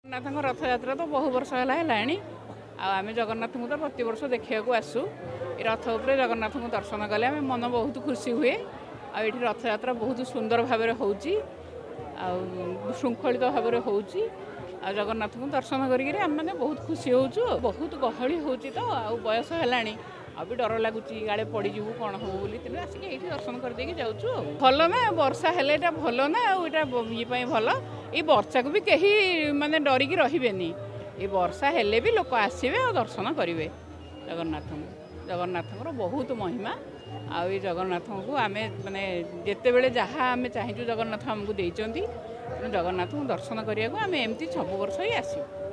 ଜଗନ୍ନାଥଙ୍କ ରଥଯାତ୍ରା ତ ବହୁ ବର୍ଷ ହେଲାଣି ଆଉ ଆମେ ଜଗନ୍ନାଥଙ୍କୁ ତ ପ୍ରତିବର୍ଷ ଦେଖିବାକୁ ଆସୁ। ଏ ରଥ ଉପରେ ଜଗନ୍ନାଥଙ୍କୁ ଦର୍ଶନ କଲେ ଆମେ ମନ ବହୁତ ଖୁସି ହୁଏ। ଆଉ ଏଠି ରଥଯାତ୍ରା ବହୁତ ସୁନ୍ଦର ଭାବରେ ହେଉଛି ଆଉ ଶୃଙ୍ଖଳିତ ଭାବରେ ହେଉଛି। ଆଉ ଜଗନ୍ନାଥଙ୍କୁ ଦର୍ଶନ କରିକିରି ଆମେମାନେ ବହୁତ ଖୁସି ହେଉଛୁ। ବହୁତ ଗହଳି ହେଉଛି ତ ଆଉ ବୟସ ହେଲାଣି ଆଉ ବି ଡର ଲାଗୁଛି କାଳେ ପଡ଼ିଯିବୁ କ'ଣ ହବ ବୋଲି, ତେଣୁ ଆସିକି ଏଇଠି ଦର୍ଶନ କରିଦେଇକି ଯାଉଛୁ। ଭଲ ନା, ବର୍ଷା ହେଲେ ଏଇଟା ଭଲ ନା, ଆଉ ଏଇଟା ଇଏ ପାଇଁ ଭଲ। ଏଇ ବର୍ଷାକୁ ବି କେହି ମାନେ ଡରିକି ରହିବେନି। ଏ ବର୍ଷା ହେଲେ ବି ଲୋକ ଆସିବେ ଆଉ ଦର୍ଶନ କରିବେ ଜଗନ୍ନାଥଙ୍କୁ। ଜଗନ୍ନାଥଙ୍କର ବହୁତ ମହିମା। ଆଉ ଏ ଜଗନ୍ନାଥଙ୍କୁ ଆମେ ମାନେ ଯେତେବେଳେ ଯାହା ଆମେ ଚାହିଁଛୁ ଜଗନ୍ନାଥ ଆମକୁ ଦେଇଛନ୍ତି। ତେଣୁ ଜଗନ୍ନାଥଙ୍କୁ ଦର୍ଶନ କରିବାକୁ ଆମେ ଏମିତି ସବୁ ବର୍ଷ ହିଁ ଆସିବୁ।